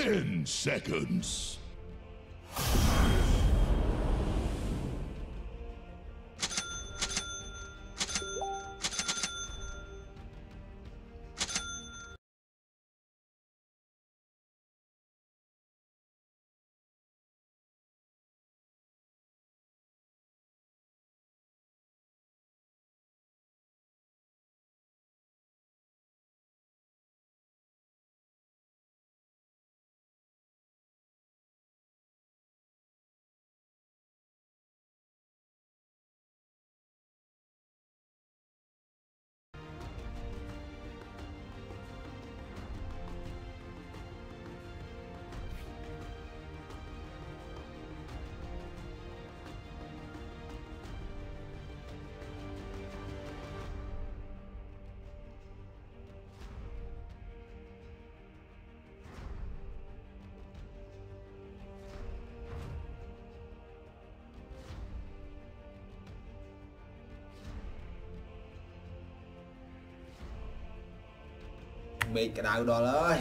10 seconds. Bị cái đầu đó ơi.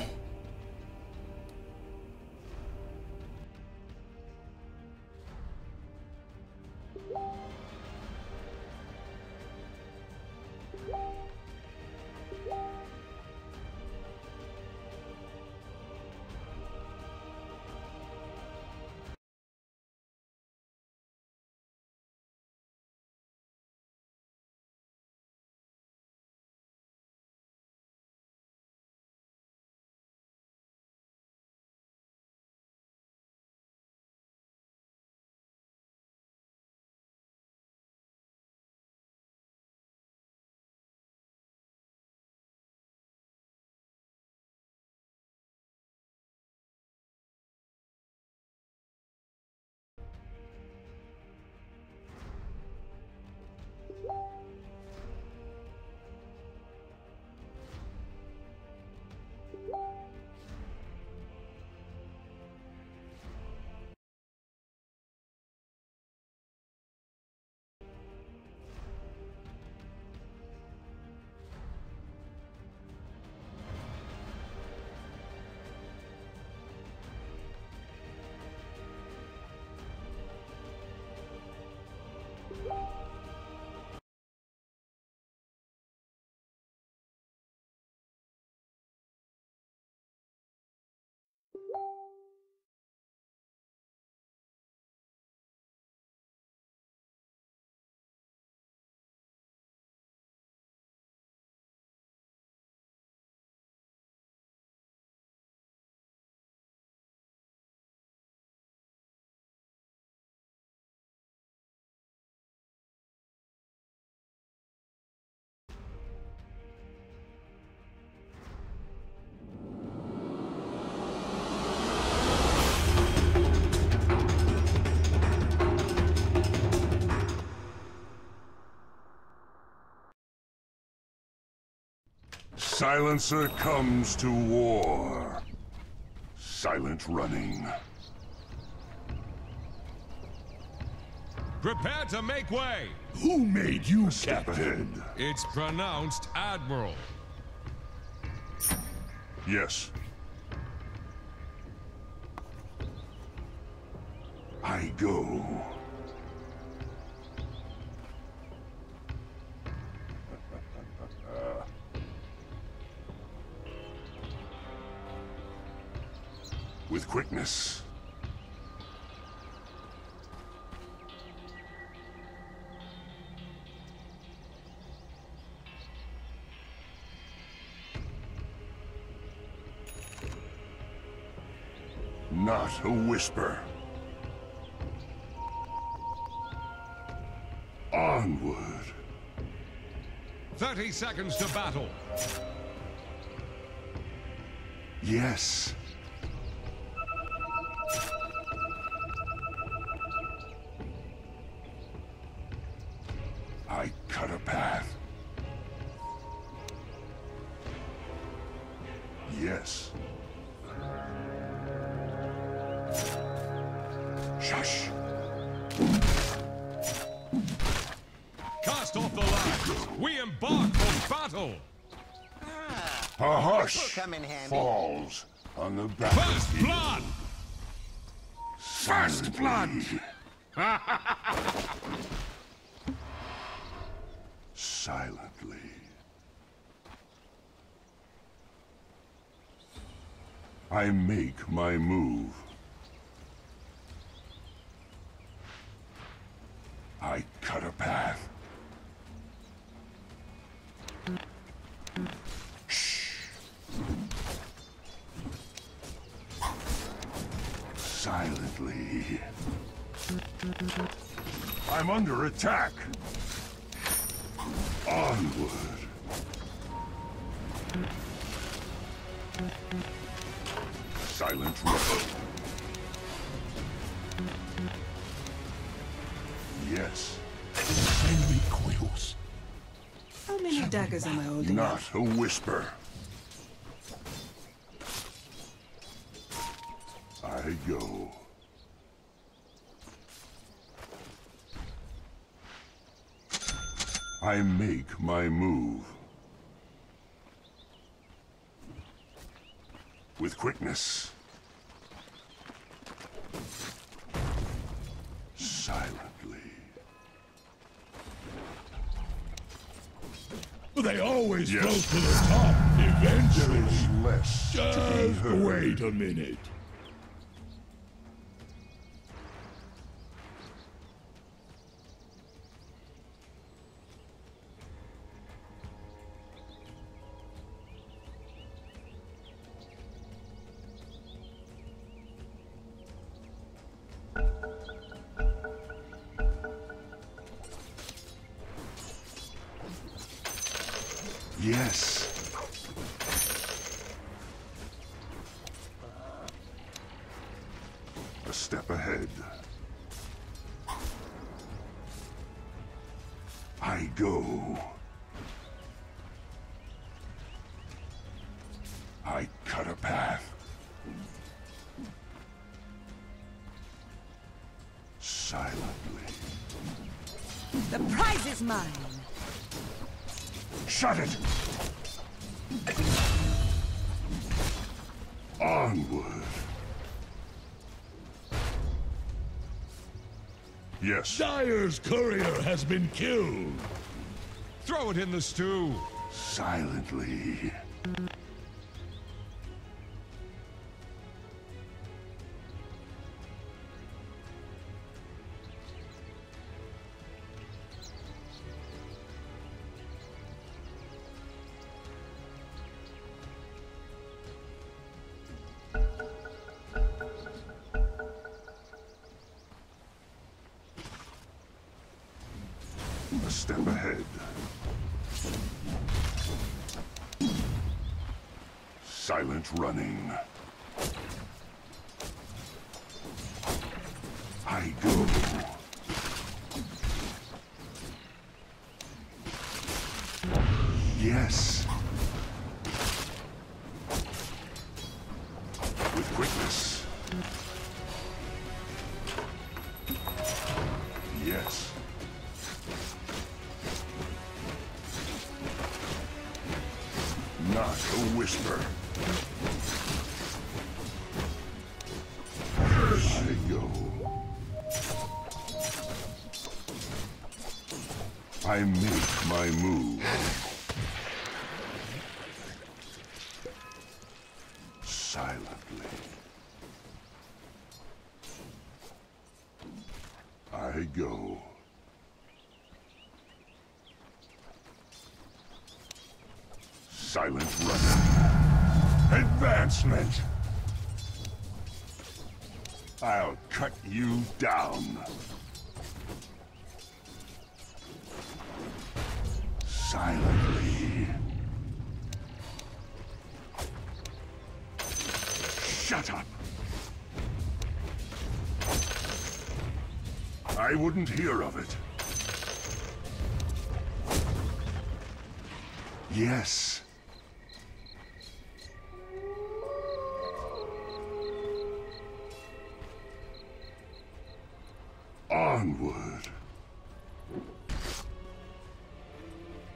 Silencer comes to war. Silent running. Prepare to make way! Who made you captain? It's pronounced Admiral. Yes. I go. With quickness. Not a whisper. Onward. 30 seconds to battle. Yes. I cut a path. Yes. Shush. Cast off the lines. We embark for battle. A hush falls On the First battlefield. blood! First blood! Silently. I make my move. I cut a path. Shh. Silently. I'm under attack. Onward. Silent rebel. Yes. Send me coils. How many daggers am I holding? Not a whisper. I go. I make my move. With quickness. Silently. They always Yes. float to the top, There eventually. is less to be Just heard. wait a minute. Yes. A step ahead. I go. I cut a path. Silently. The prize is mine. Shut it! Onward. Yes. Dire's courier has been killed. Throw it in the stew! Silently. A step ahead. Silent running. I go. Yes. With quickness. Yes. Not a whisper. I go. I make my move. Silently. I go. Silent running. Advancement! I'll cut you down. Silently. Shut up! I wouldn't hear of it. Yes. Onward.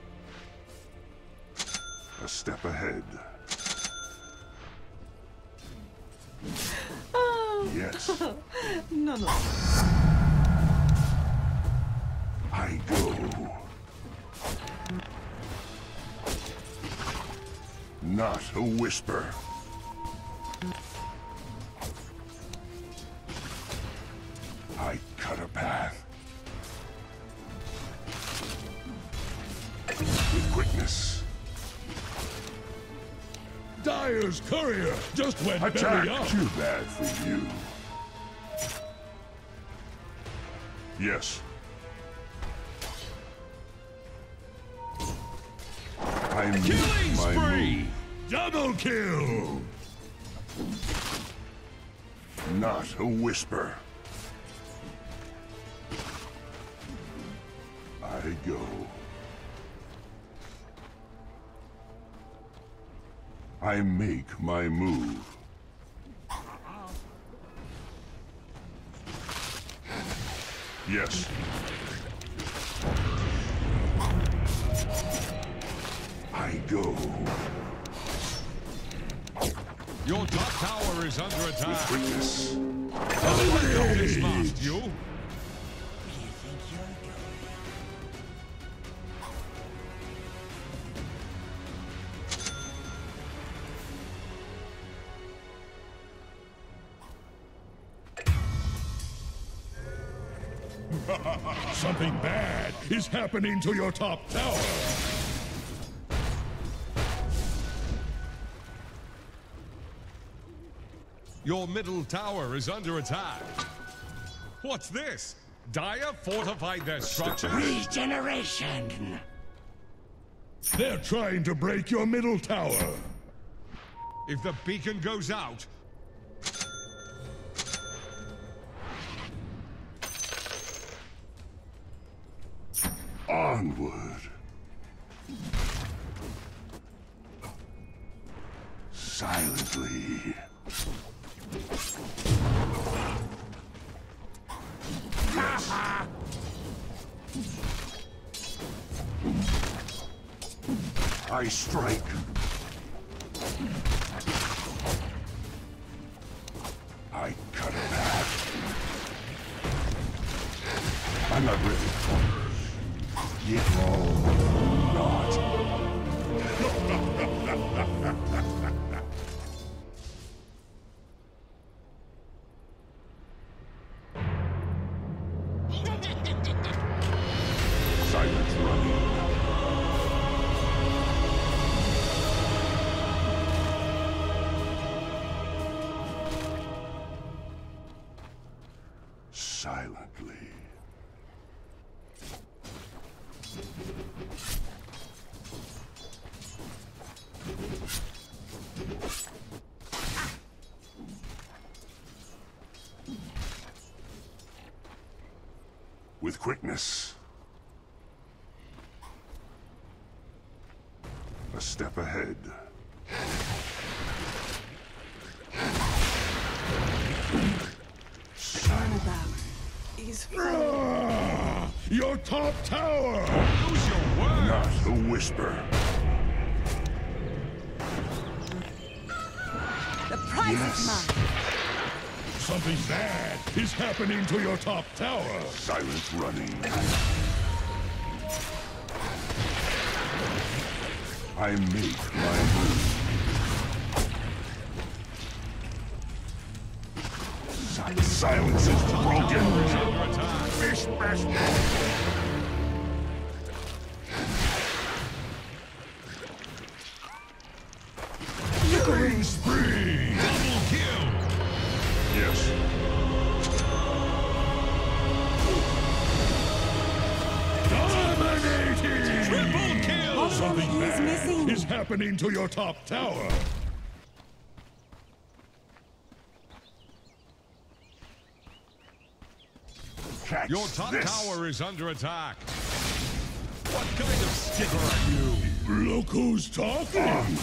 A step ahead. Yes, No, no. I go. Not a whisper. I cut a path. With quickness. Dire's courier just went belly Attack! up. Too bad for you. Yes. I make Killing my spree! move. Double kill. Not a whisper. I go. I make my move. Yes. I go. Your top tower is under With attack. quickness. Don't dismast you. Something bad is happening to your top tower. Your middle tower is under attack. What's this? Dire fortified their structures. Regeneration! They're trying to break your middle tower. If the beacon goes out, Onward. Silently. Yes. I strike. I cut a path. I'm not ready. Yet not. Silent running. Silently. With quickness. A step ahead. Turnabout is Ah, your top tower. use your word. Not a whisper. the price Yes. is mine. Something bad is happening to your top tower. Silent running. I make my move. Silence is broken. Tower is under attack. Bish, bash, Killing spree. Double kill. yes. Dominating. Triple kill. Something He's bad missing. is happening to your top tower. Catch Your top this. tower is under attack. What kind of sticker are you? Look who's talking.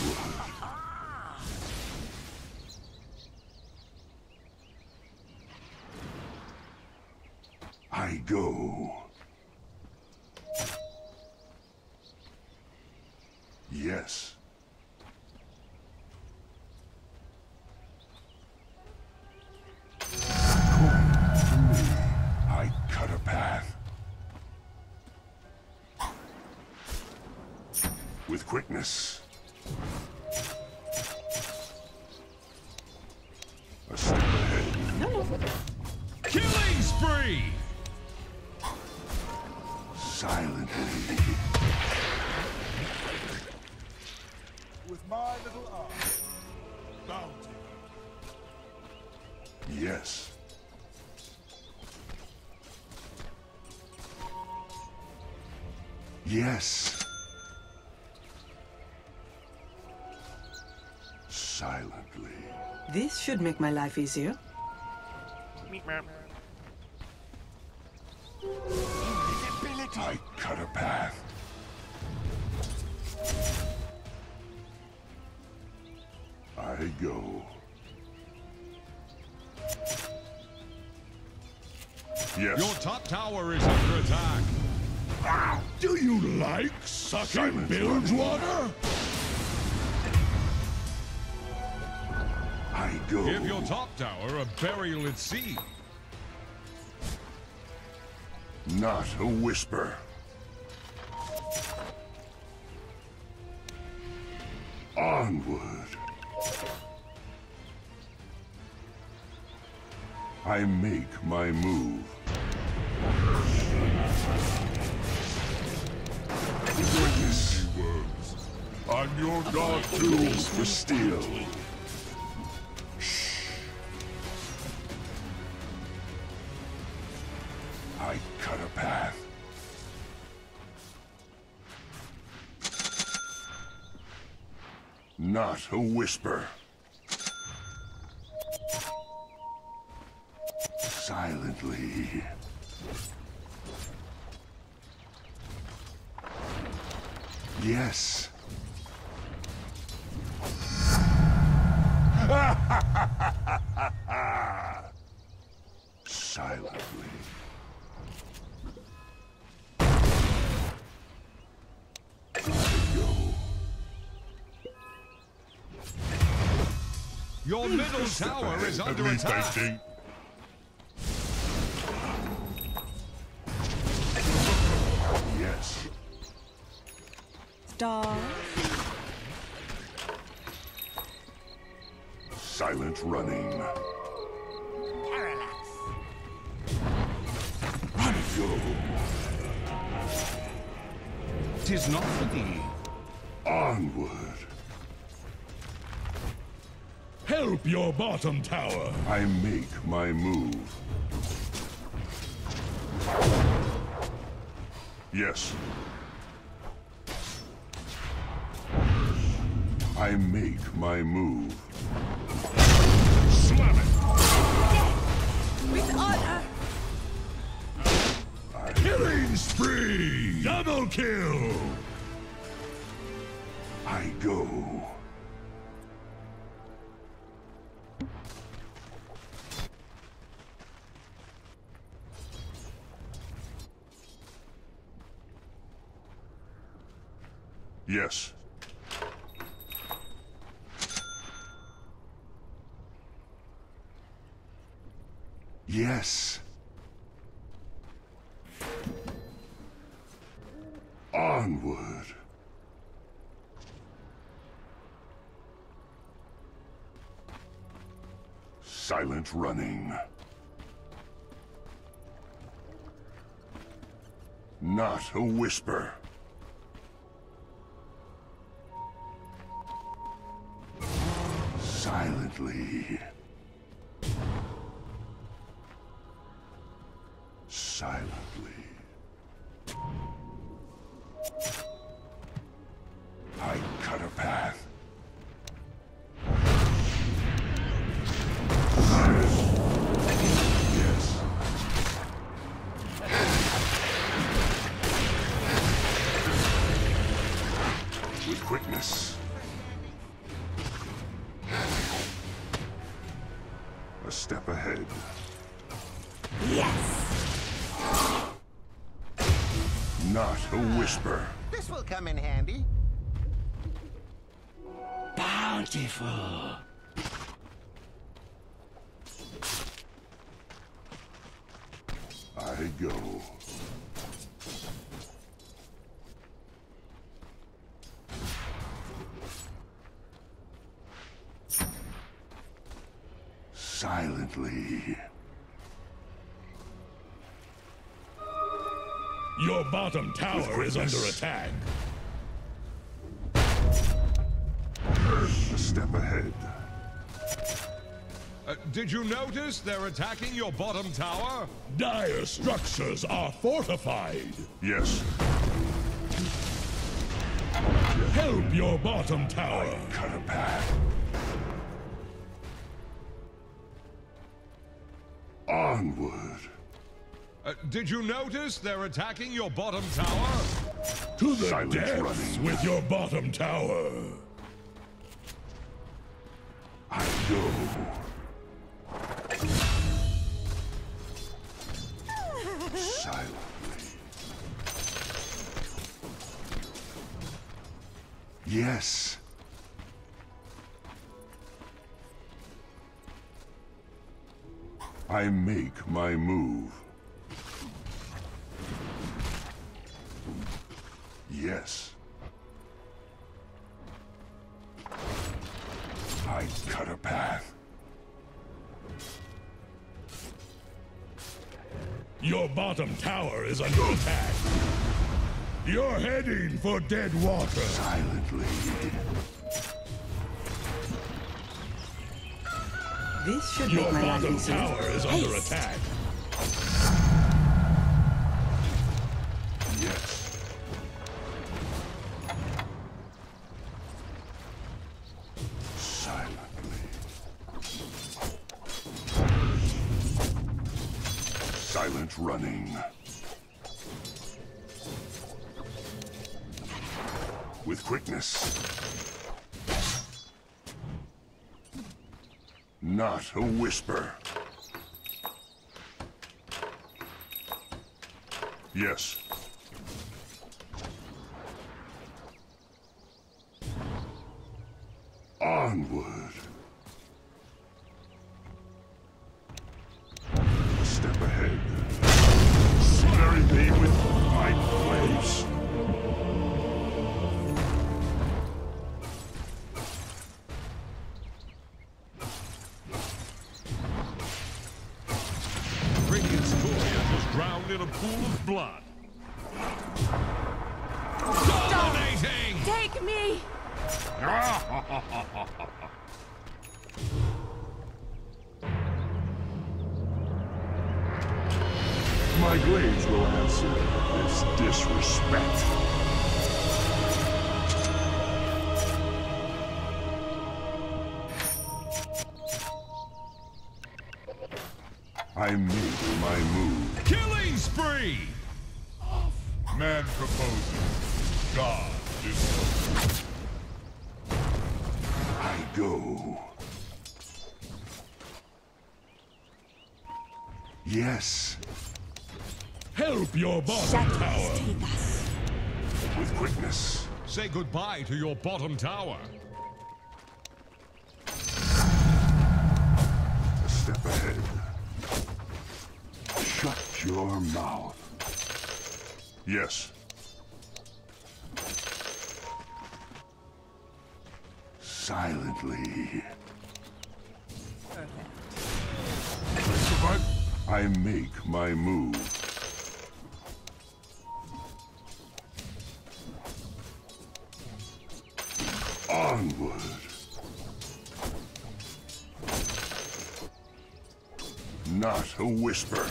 I go. Yes. Yes. A step ahead. No, no. Killing spree! Silently. With my little arm. Bounty. Yes. Yes. Silently. This should make my life easier. I cut a path. I go. Yes. Your top tower is under attack. Do you like sucking Silence, bilge Ronnie. water? I go. Give your top tower a burial at sea. Not a whisper. Onward. I make my move. Witness. Worms. I'm your god too. For steel. I cut a path. Not a whisper. Silently. Yes. Silently. I go. Your middle tower is At under least I attack. think. Yes. Star. Silent running. Parallax. I go. Tis not for thee. Onward. Help your bottom tower. I make my move. Yes. I make my move. Slam it. With honor. Killing spree. Double kill. I go. Yes. Yes. Onward. Silent running. Not a whisper. Silently. Silently. I cut a path. Yes. With quickness. A step ahead. Yes. Not a whisper. This will come in handy. Bountiful. I go. Silently. Your bottom tower is under quickness. attack. A step ahead. Did you notice they're attacking your bottom tower? Dire structures are fortified. Yes. Help your bottom tower. Cut a path. Onward. Did you notice they're attacking your bottom tower? To the Silent depths running. with your bottom tower. I go. Silently. Yes. I make my move. Yes. I cut a path. Your bottom tower is under attack. You're heading for dead water. Silently. This should Your make my life bottom easier. tower is under Haste. attack. Yes. Silently. Silent running. With quickness. Not a whisper. Yes. Onward. A step ahead. Bury me with my blades. Radiant's courier was drowned in a pool of blood. Dominating! Take me! My blades will answer this disrespect. I made my move. Killing spree! Man proposes. God disposes. I go. Yes. Help your bottom Shadows tower. take us. With quickness. Say goodbye to your bottom tower. A step ahead. Shut your mouth. Yes. Silently. I make my move. Onward. Not a whisper.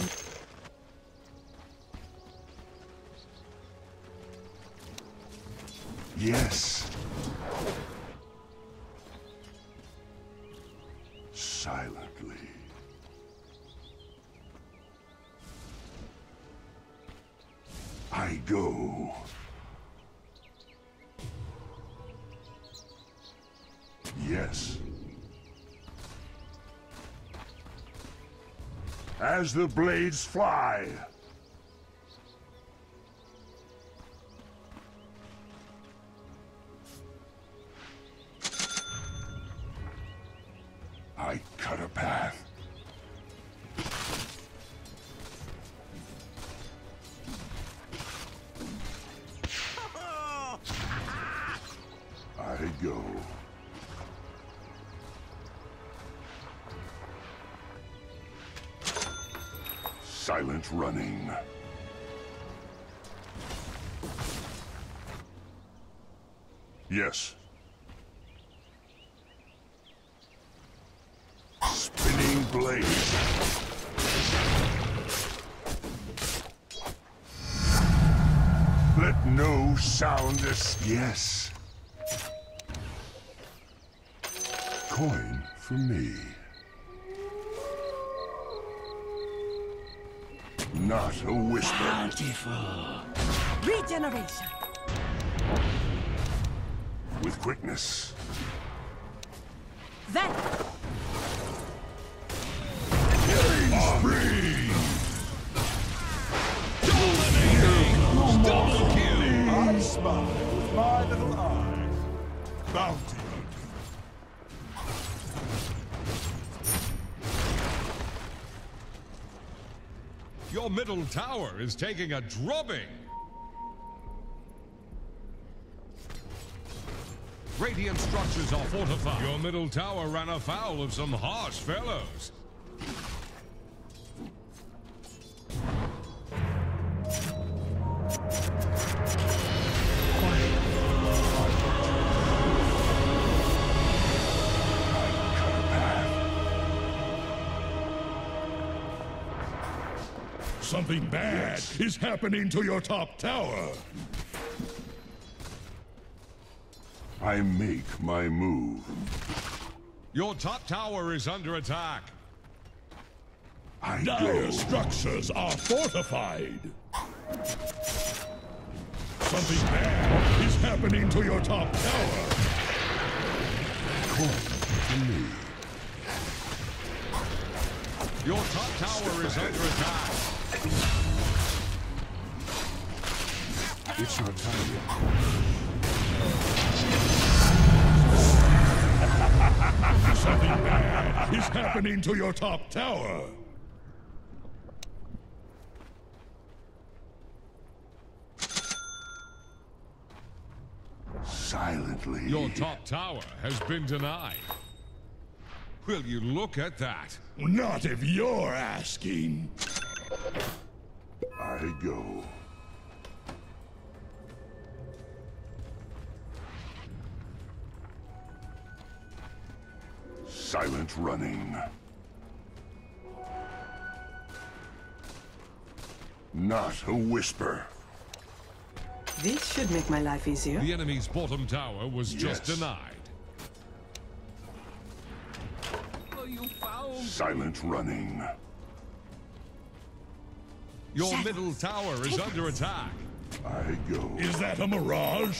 Yes. Silently. I go. Yes. As the blades fly. I cut a path. I go. Silent running. Yes. Spinning blade. Let no sound Yes. Coin for me. Not a whisper. Bountiful. Regeneration. With quickness. Then Killing spree! Double kill! I spy with my little eye. Bounty. Your middle tower is taking a drubbing. Radiant structures are fortified. Your middle tower ran afoul of some harsh fellows. Something bad is happening to your top tower. I make my move. Your top tower is under attack. I Dire go. structures are fortified. Something bad is happening to your top tower. Coin for me. Your top tower is under attack. It's not time yet. Something bad is happening to your top tower. Silently. Your top tower has been denied. Will you look at that? Not if you're asking. I go. Silent running. Not a whisper. this should make my life easier. The enemy's bottom tower was just Yes. denied. Silent running. Your Shadows. middle tower is Take under us. attack. I go. Is that a mirage?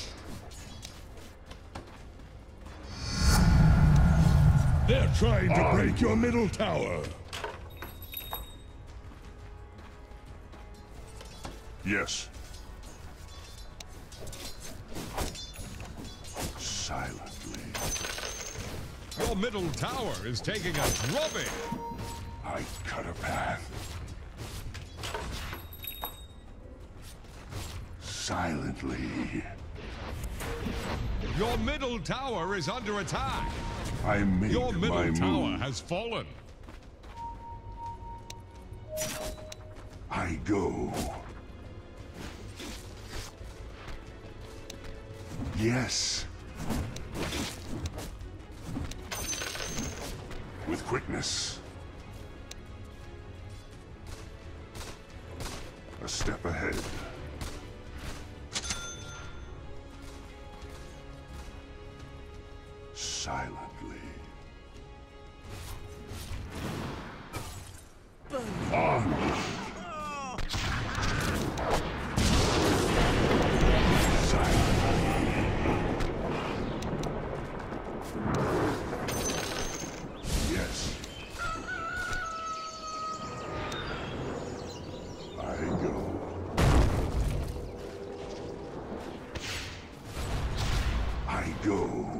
They're trying to break your middle tower. Yes. Silently. Your middle tower is taking a drubbing. I cut a path. Silently. Your middle tower is under attack. I make Your my middle tower move. has fallen. I go. Yes. With quickness. A step ahead. Silently. Yes. I go. I go.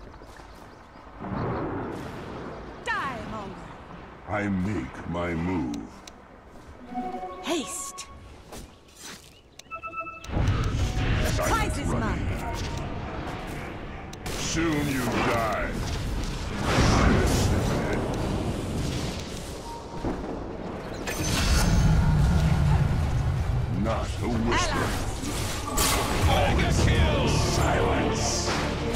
Die, Monger. I make my move. Haste. Silent Prize is running. mine. Soon you die. A step ahead. a whisper. Mega kill! Silence.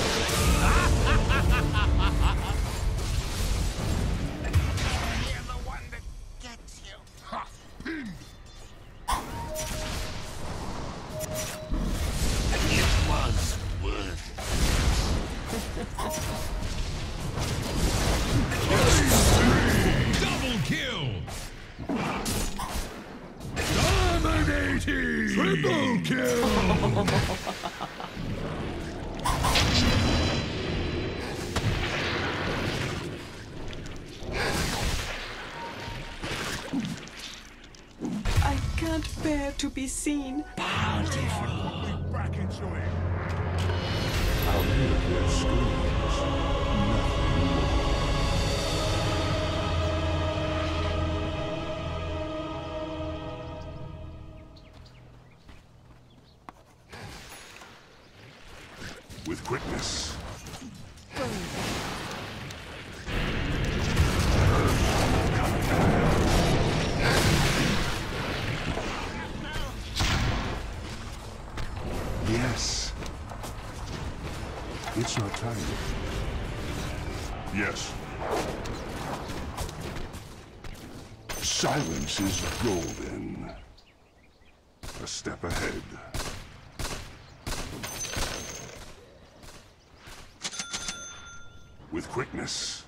You're the one that gets you. It was worth Double kill! Dominating! Triple kill! I can't bear to be seen. bountiful. Back into it. I'll hear their screams. Nothing more. With quickness. Yes. It's not time yet. Yes. Silence is golden. A step ahead. With quickness.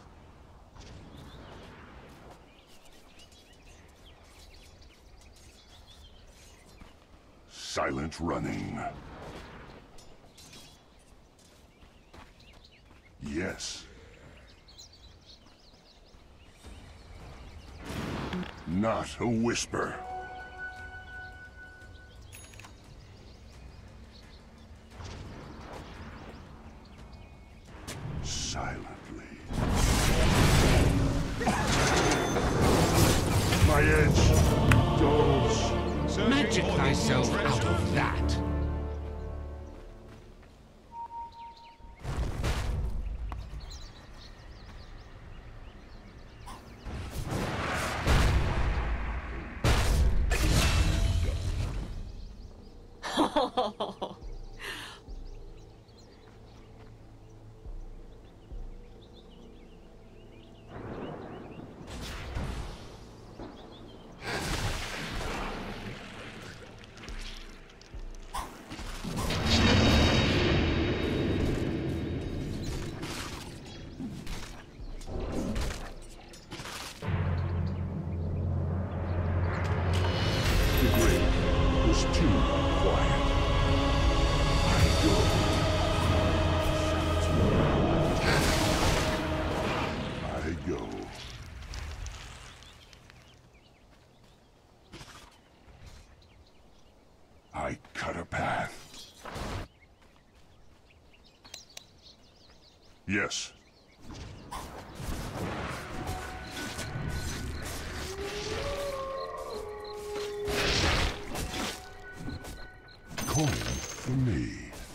Silent running. Yes. Not a whisper. Silently. My edge dulls. Magic thyself out of that. The grave was too quiet. I go. I go. I cut a path. Yes. Coin for me.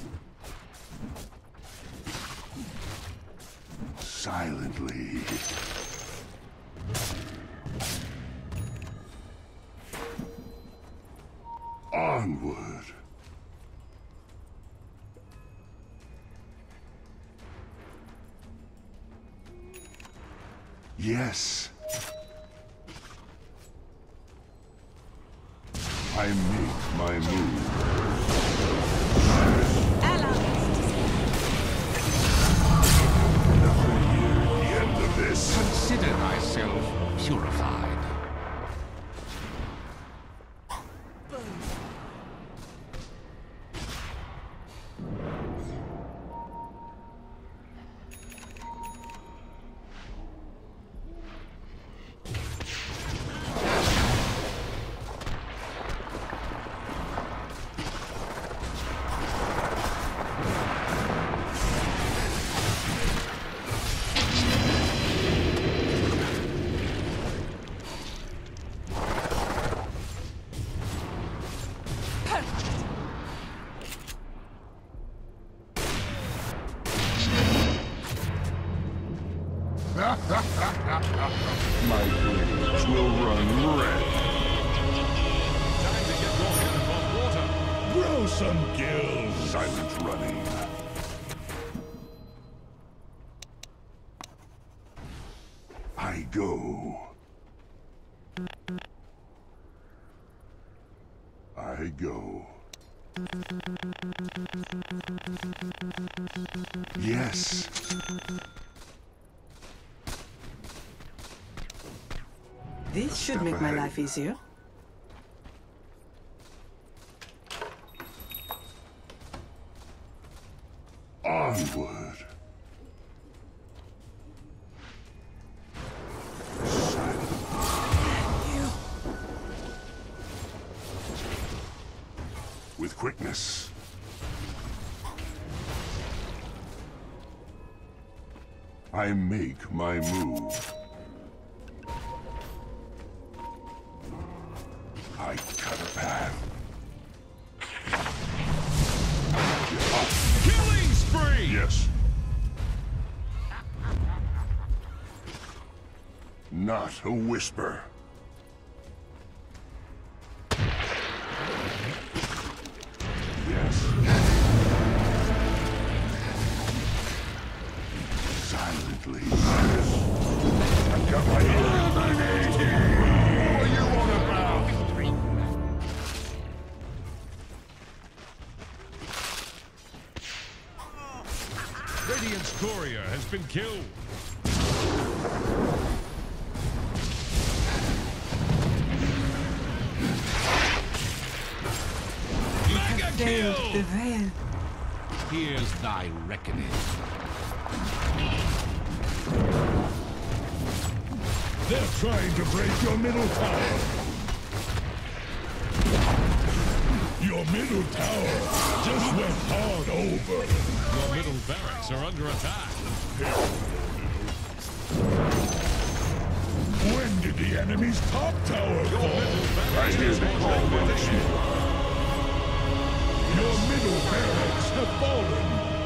Silently. Onward. Yes. I make my move. Nothing near the end of this. Consider thyself purified. My blades will run red. Time to get your head above water. Gruesome kills. Silent running. I go. I go. Yes. This should make my life easier. Onward. Silent. With quickness. I make my move. I cut a path. Killing spree! Yes. Not a whisper. Yes. Silently. I've got my eliminating. What are you on about? Radiant's courier has been killed. Mega Veil, kill! the veil. Here's thy reckoning. They're trying to break your middle tower. Your middle tower just went hard over. Your middle barracks are under attack. When did the enemy's top tower Your fall? middle I barracks hear is the under call, expedition. Your middle barracks have fallen.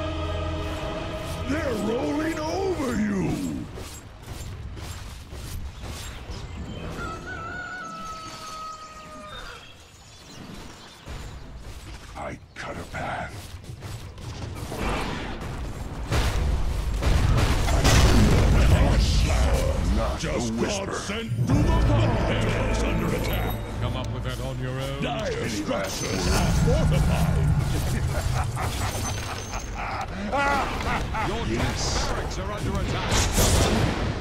They're rolling over you. I cut a path. Not Just a got whisper. sent to the bottom. Barracks under attack. Come up with that on your own. Dire structures are fortified. Your Yes. barracks are under attack.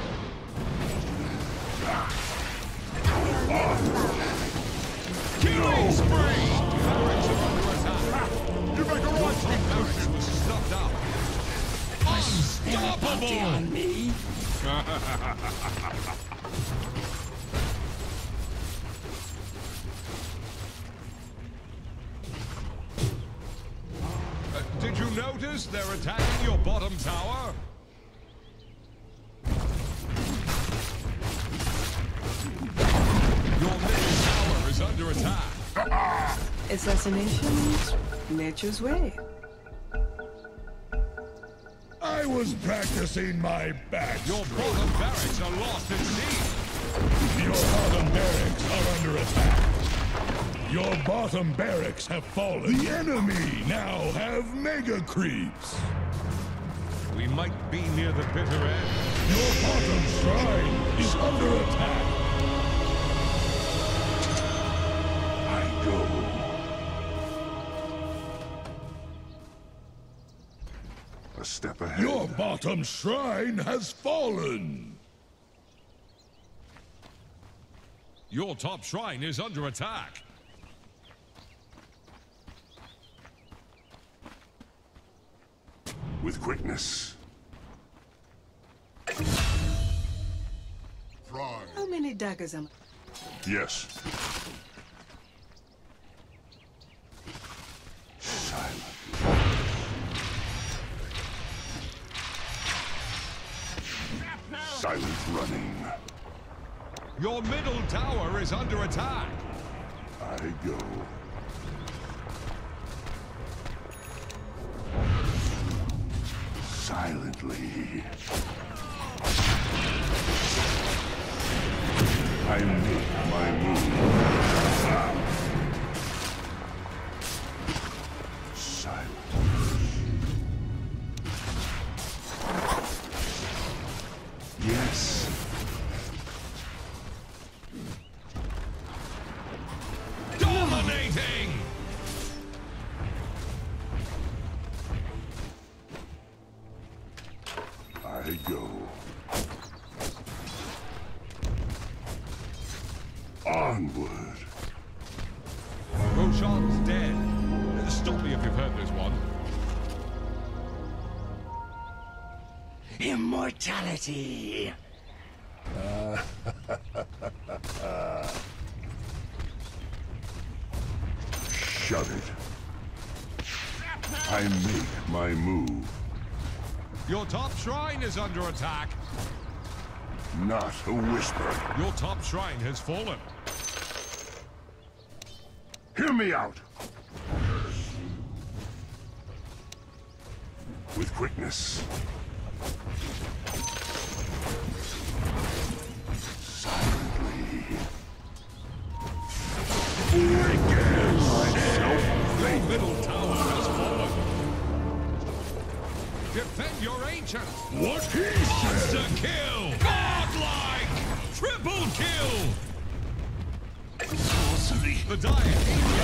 Killing spree! Barracks are under attack. You make a right top barracks was stuffed up. Unstoppable! On me. Did you notice they're attacking your bottom tower? Your middle tower is under attack. Assassinations, nature's way. I was practicing my bats. Your bottom barracks are lost at sea. Your bottom barracks are under attack. Your bottom barracks have fallen. The enemy now have mega creeps. We might be near the bitter end. Your bottom shrine is under attack. I go. A step ahead. Your bottom shrine has fallen. Your top shrine is under attack. With quickness. How many daggers am Yes. Silent. Silent running. Your middle tower is under attack. I go. Silently. I make my move. waiting! I go. Onward. Roshan's dead. Stop me if you've heard this one. Immortality! Shut it. I make my move. Your top shrine is under attack. Not a whisper. Your top shrine has fallen. Hear me out. With quickness. Silently. Weaken myself. Your middle tower has fallen. Defend your ancient. What he said! Monster kill! Godlike! Triple kill! Sorcery! The Diet